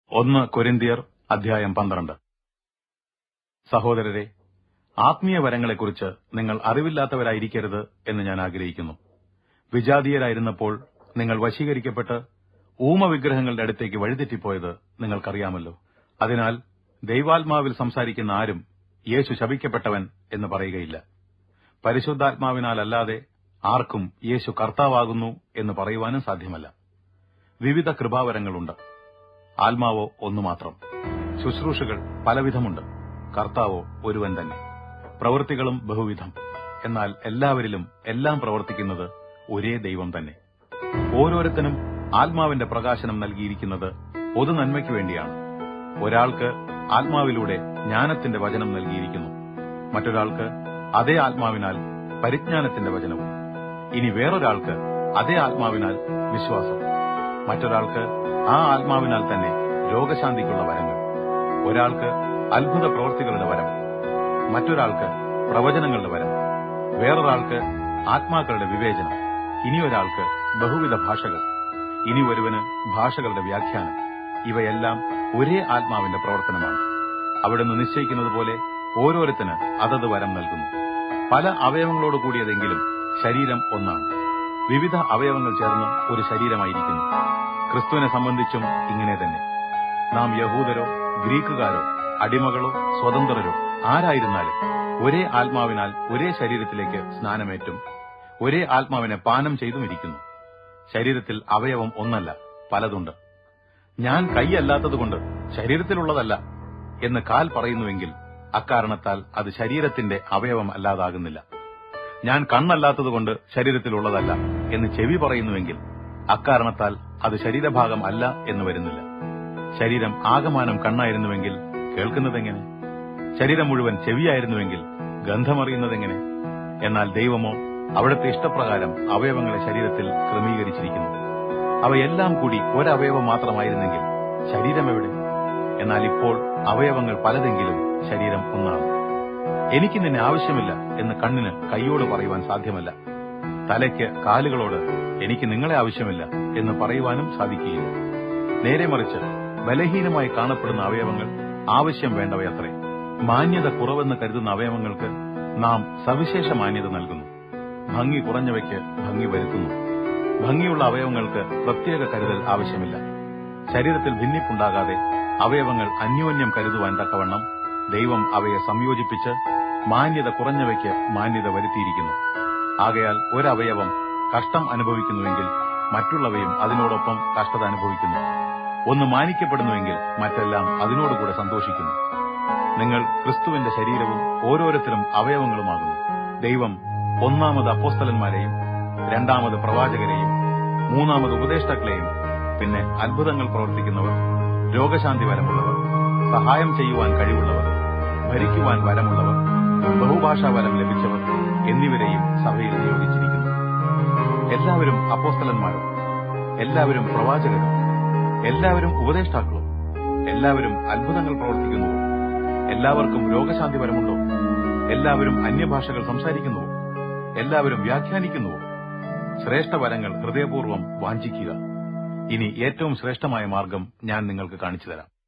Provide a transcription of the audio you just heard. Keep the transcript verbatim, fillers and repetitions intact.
ഒന്ന് കൊരിന്ത്യർ അധ്യായം പന്ത്രണ്ട്. സഹോദരരെ, ആത്മീയ വരങ്ങളെക്കുറിച്ച് നിങ്ങൾ അറിവില്ലാത്തവരായിരിക്കരുത് എന്ന് ഞാൻ ആഗ്രഹിക്കുന്നു. വിജാതീയരായിരുന്നപ്പോൾ നിങ്ങൾ വശീകരിക്കപ്പെട്ട് ഊമവിഗ്രഹങ്ങളുടെ അടുത്തേക്ക് വഴിതെറ്റിപ്പോയത് നിങ്ങൾക്കറിയാമല്ലോ. അതിനാൽ ദൈവാത്മാവിൽ സംസാരിക്കുന്ന ആരും യേശു ശപിക്കപ്പെട്ടവൻ എന്ന് പറയുകയില്ല. പരിശുദ്ധാത്മാവിനാലല്ലാതെ ആർക്കും യേശു കർത്താവാകുന്നു എന്ന് പറയുവാനും സാധ്യമല്ല. വിവിധ കൃപാവരങ്ങളുണ്ട്, ആത്മാവോ ഒന്നുമാത്രം. ശുശ്രൂഷകൾ പലവിധമുണ്ട്, കർത്താവോ ഒരുവൻ തന്നെ. പ്രവൃത്തികളും ബഹുവിധം, എന്നാൽ എല്ലാവരിലും എല്ലാം പ്രവർത്തിക്കുന്നത് ഒരേ ദൈവം തന്നെ. ഓരോരുത്തനും ആത്മാവിന്റെ പ്രകാശനം നൽകിയിരിക്കുന്നത് പൊതു നന്മയ്ക്കു വേണ്ടിയാണ്. ഒരാൾക്ക് ആത്മാവിലൂടെ ജ്ഞാനത്തിന്റെ വചനം നൽകിയിരിക്കുന്നു, മറ്റൊരാൾക്ക് അതേ ആത്മാവിനാൽ പരിജ്ഞാനത്തിന്റെ വചനവും. ഇനി വേറൊരാൾക്ക് അതേ ആത്മാവിനാൽ വിശ്വാസം, മറ്റൊരാൾക്ക് ആ ആത്മാവിനാൽ തന്നെ രോഗശാന്തിക്കുള്ള വരങ്ങൾ. ഒരാൾക്ക് അത്ഭുത പ്രവൃത്തികളുടെ വരം, മറ്റൊരാൾക്ക് പ്രവചനങ്ങളുടെ വരം, വേറൊരാൾക്ക് ആത്മാക്കളുടെ വിവേചനം, ഇനിയൊരാൾക്ക് ബഹുവിധ ഭാഷകൾ, ഇനി ഒരുവന് ഭാഷകളുടെ വ്യാഖ്യാനം. ഇവയെല്ലാം ഒരേ ആത്മാവിന്റെ പ്രവർത്തനമാണ്. അവിടുന്ന് നിശ്ചയിക്കുന്നത് പോലെ ഓരോരുത്തന് അതത് വരം നൽകുന്നു. പല അവയവങ്ങളോട് കൂടിയതെങ്കിലും ശരീരം ഒന്നാണ്. വിവിധ അവയവങ്ങൾ ചേർന്ന് ഒരു ശരീരമായിരിക്കുന്നു. ക്രിസ്തുവിനെ സംബന്ധിച്ചും ഇങ്ങനെ തന്നെ. നാം യഹൂദരോ ഗ്രീക്കുകാരോ അടിമകളോ സ്വതന്ത്രരോ ആരായിരുന്നാലും ഒരേ ആത്മാവിനാൽ ഒരേ ശരീരത്തിലേക്ക് സ്നാനമേറ്റും ഒരേ ആത്മാവിനെ പാനം ചെയ്തും ഇരിക്കുന്നു. ശരീരത്തിൽ അവയവം ഒന്നല്ല, പലതുണ്ട്. ഞാൻ കൈയല്ലാത്തതുകൊണ്ട് ശരീരത്തിലുള്ളതല്ല എന്ന് കാൽ പറയുന്നുവെങ്കിൽ അക്കാരണത്താൽ അത് ശരീരത്തിന്റെ അവയവം അല്ലാതാകുന്നില്ല. ഞാൻ കണ്ണല്ലാത്തതുകൊണ്ട് ശരീരത്തിലുള്ളതല്ല എന്ന് ചെവി പറയുന്നുവെങ്കിൽ അക്കാരണത്താൽ അത് ശരീരഭാഗം അല്ല എന്ന് വരുന്നില്ല. ശരീരം ആകമാനം കണ്ണായിരുന്നുവെങ്കിൽ കേൾക്കുന്നതെങ്ങനെ? ശരീരം മുഴുവൻ ചെവിയായിരുന്നുവെങ്കിൽ ഗന്ധമറിയുന്നതെങ്ങനെ? എന്നാൽ ദൈവമോ അവിടുത്തെ ഇഷ്ടപ്രകാരം അവയവങ്ങളെ ശരീരത്തിൽ ക്രമീകരിച്ചിരിക്കുന്നു. അവയെല്ലാം കൂടി ഒരവയവം മാത്രമായിരുന്നെങ്കിൽ ശരീരം എവിടെ? എന്നാൽ ഇപ്പോൾ അവയവങ്ങൾ പലതെങ്കിലും ശരീരം ഒന്നാണ്. എനിക്ക് നിന്നെ ആവശ്യമില്ല എന്ന് കണ്ണിന് കൈയോട് പറയുവാൻ സാധ്യമല്ല. തലയ്ക്ക് കാലുകളോട് എനിക്ക് നിങ്ങളെ ആവശ്യമില്ല എന്ന് പറയുവാനും സാധിക്കുകയില്ല. നേരെ മറിച്ച് ബലഹീനമായി കാണപ്പെടുന്ന അവയവങ്ങൾ ആവശ്യം വേണ്ടവയത്രേ. മാന്യത കുറവെന്ന് കരുതുന്ന അവയവങ്ങൾക്ക് നാം സവിശേഷ മാന്യത നൽകുന്നു. ഭംഗി കുറഞ്ഞവയ്ക്ക് ഭംഗി വരുത്തുന്നു. ഭംഗിയുള്ള അവയവങ്ങൾക്ക് പ്രത്യേക കരുതൽ ആവശ്യമില്ല. ശരീരത്തിൽ ഭിന്നിപ്പുണ്ടാകാതെ അവയവങ്ങൾ അന്യോന്യം കരുതുവാൻ തക്കവണ്ണം ദൈവം അവയെ സംയോജിപ്പിച്ച് മാന്യത കുറഞ്ഞവയ്ക്ക് മാന്യത വരുത്തിയിരിക്കുന്നു. ആകയാൽ ഒരവയവം കഷ്ടം അനുഭവിക്കുന്നുവെങ്കിൽ മറ്റുള്ളവയും അതിനോടൊപ്പം കഷ്ടത അനുഭവിക്കുന്നു. ഒന്ന് മാനിക്കപ്പെടുന്നുവെങ്കിൽ മറ്റെല്ലാം അതിനോടുകൂടെ സന്തോഷിക്കുന്നു. നിങ്ങൾ ക്രിസ്തുവിന്റെ ശരീരവും ഓരോരുത്തരും അവയവങ്ങളുമാകുന്നു. ദൈവം ഒന്നാമത് അപ്പോസ്തലന്മാരെയും രണ്ടാമത് പ്രവാചകരെയും മൂന്നാമത് ഉപദേഷ്ടാക്കളെയും പിന്നെ അത്ഭുതങ്ങൾ പ്രവർത്തിക്കുന്നവർ, രോഗശാന്തി വരമുള്ളവർ, സഹായം ചെയ്യുവാൻ കഴിവുള്ളവർ, ഭരിക്കുവാൻ വരമുള്ളവർ, ബഹുഭാഷാ വരം ലഭിച്ചവർ എന്നിവരെയും സഭയിൽ നിയോഗിച്ചിരിക്കുന്നു. എല്ലാവരും അപ്പോസ്തലന്മാരും, എല്ലാവരും പ്രവാചകരും, എല്ലാവരും ഉപദേഷ്ടാക്കളും, എല്ലാവരും അത്ഭുതങ്ങൾ പ്രവർത്തിക്കുന്നുവോ? എല്ലാവർക്കും രോഗശാന്തി വരമുണ്ടോ? എല്ലാവരും അന്യഭാഷകൾ സംസാരിക്കുന്നുവോ? എല്ലാവരും വ്യാഖ്യാനിക്കുന്നുവോ? ശ്രേഷ്ഠവരങ്ങൾ ഹൃദയപൂർവ്വം വാഞ്ചിക്കുക. ഇനി ഏറ്റവും ശ്രേഷ്ഠമായ മാർഗം ഞാൻ നിങ്ങൾക്ക് കാണിച്ചു തരാം.